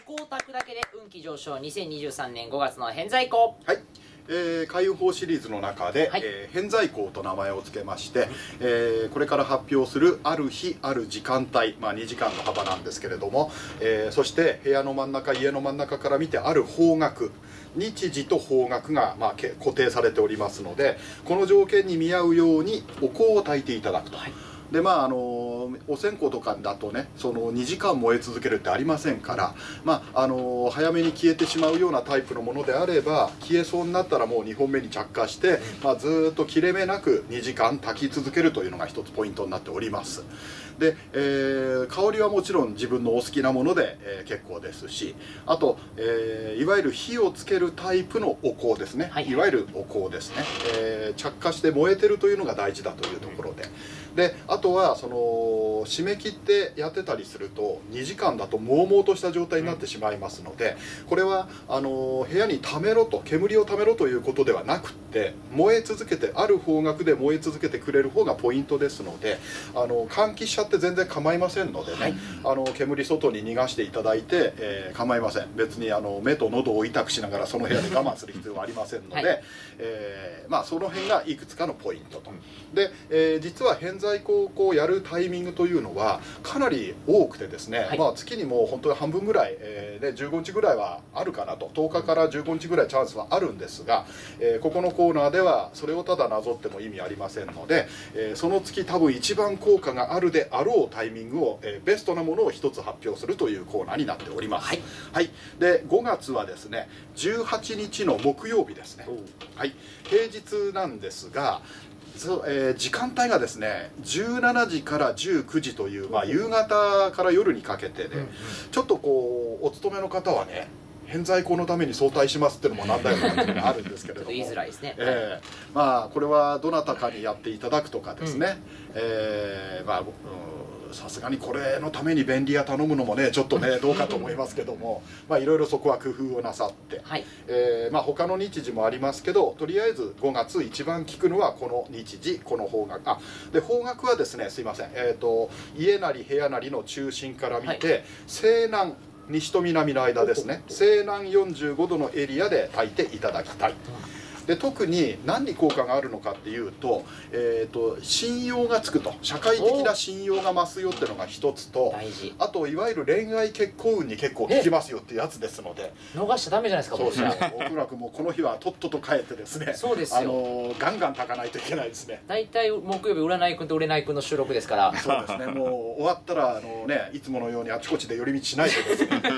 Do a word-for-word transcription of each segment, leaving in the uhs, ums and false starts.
光沢だけで運気上昇にせんにじゅうさんねんごがつの偏在光。 はい、えー、開運法シリーズの中で、 はい、 えー、偏在光と名前を付けまして、えー、これから発表するある日ある時間帯、まあ、にじかんの幅なんですけれども、えー、そして部屋の真ん中家の真ん中から見てある方角、日時と方角が、まあ、固定されておりますので、この条件に見合うようにお香を焚いていただくと。はい、でまああのお線香とかだとね、そのにじかん燃え続けるってありませんから、まああの早めに消えてしまうようなタイプのものであれば、消えそうになったらもうにほんめに着火して、まあ、ずーっと切れ目なくにじかん焚き続けるというのが一つポイントになっております。で、えー、香りはもちろん自分のお好きなもので、えー、結構ですし、あと、えー、いわゆる火をつけるタイプのお香ですね、はい、いわゆるお香ですね、えー、着火して燃えてるというのが大事だというところで、であとはその締め切ってやってたりするとにじかんだと悶々とした状態になってしまいますので、これはあの部屋にためろと、煙をためろということではなくって、燃え続けて、ある方角で燃え続けてくれる方がポイントですので、あの換気しちゃって全然構いませんのでね、はい、あの煙外に逃がしていただいて、えー、構いません。別にあの目と喉を痛くしながらその部屋で我慢する必要はありませんので、はい、えー、まあその辺がいくつかのポイントと。で、えー、実は偏在光をやるタイミングというのはかなり多くてですね、はい、まあ月にもう本当に半分ぐらい、えーね、じゅうごにちぐらいはあるかなと、とおかからじゅうごにちぐらいチャンスはあるんですが、えー、ここのコーナーではそれをただなぞっても意味ありませんので、えー、その月多分一番効果があるであろうタイミングを、えー、ベストなものを一つ発表するというコーナーになっております。はい、はい、でごがつはですねじゅうはちにちの木曜日ですね。はい、平日なんですが、そうえー、時間帯がですねじゅうしちじからじゅうくじという、まあ、夕方から夜にかけてで、うんうん、ちょっとこうお勤めの方はね、偏在光のために早退しますっていうのもなんだよなっていうのがあるんですけれども、 言いづらいですね。 えー、まあこれはどなたかにやっていただくとかですね、うん、えー、まあさすがにこれのために便利屋頼むのもねちょっとねどうかと思いますけども、まあいろいろそこは工夫をなさって、はい、えー、まあ他の日時もありますけど、とりあえずごがつ一番効くのはこの日時、この方角、あで方角はですね、すいません、えっと家なり部屋なりの中心から見て、はい、西南、西と南の間ですね、西南よんじゅうごどのエリアで焚いていただきたい。で特に何に効果があるのかっていうと、えーと信用がつくと、社会的な信用が増すよっていうのが一つと、あといわゆる恋愛結婚運に結構効きますよっていうやつですので、 逃しちゃダメじゃないですか。 そうですね、僕らくもうこの日はとっとと帰ってですね、そうですよ、あのガンガン炊かないといけないですね。 大体木曜日占いくんと売れないくんの収録ですから。 そうですね、もう終わったらあのね、いつものようにあちこちで寄り道しないとですね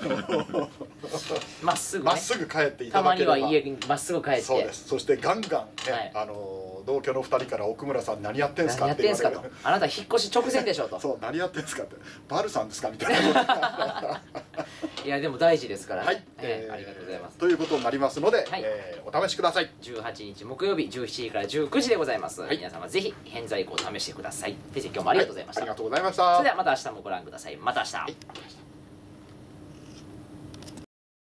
まっすぐ、 まっすぐ帰っていただければ、 たまには家にまっすぐ帰って、 そうです。そしてガンガン、ね、はい、あの同居のふたりから奥村さん何やってんすかって言われる。 何やってんすかと、あなた引っ越し直前でしょと。 そう、何やってんすかって、バルさんですかみたいな。 いやでも大事ですからね。 はい、 えー、ありがとうございます。 ということになりますので、はい、えー、お試しください。 じゅうはちにち木曜日じゅうしちじからじゅうくじでございます。はい、皆様ぜひ偏在光を試してください。先生今日もありがとうございました。 はい、ありがとうございました。 それではまた明日もご覧ください。また明日。はい。